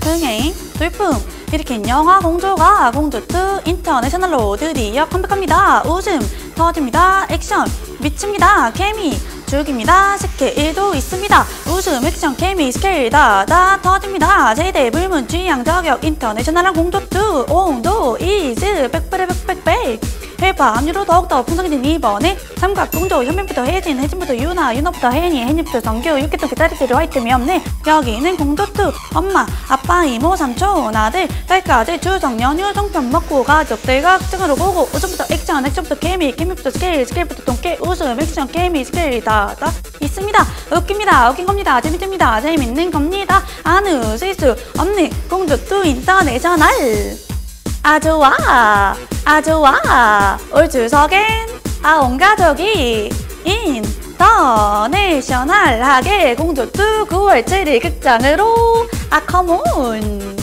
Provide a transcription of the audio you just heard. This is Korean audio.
흥행, 돌풍 일으킨 영화 공주가 공주2 인터내셔널로 드디어 컴백합니다. 웃음 터집니다. 액션 미칩니다. 케미 죽입니다. 스케일도 있습니다. 웃음, 액션, 케미, 스케일 다 터집니다. 세대 불문 취향 저격 인터내셔널한 공주2 온도 이즈 백배백 회파 합류로 더욱더 풍성해진 이번에 삼각공조 현민부터 혜진부터 유나부터 혜니부터 성규 육개통 기다리들 화이트미 없네. 여기는 공조2 엄마 아빠 이모 삼촌 아들 딸까지 추석 연휴 송편 먹고 가족들과 극장으로 보고 웃음부터 액션부터 케미부터 스케일부터 통깨 웃음 액션 케미 스케일 다 있습니다. 웃깁니다. 웃긴 겁니다. 재밌습니다. 재밌는 겁니다. 아는 실수 없는 공조2 인터내셔널. 좋아 올 추석엔 온 가족이 인터내셔널하게 공조2 9월 7일 극장으로 컴온.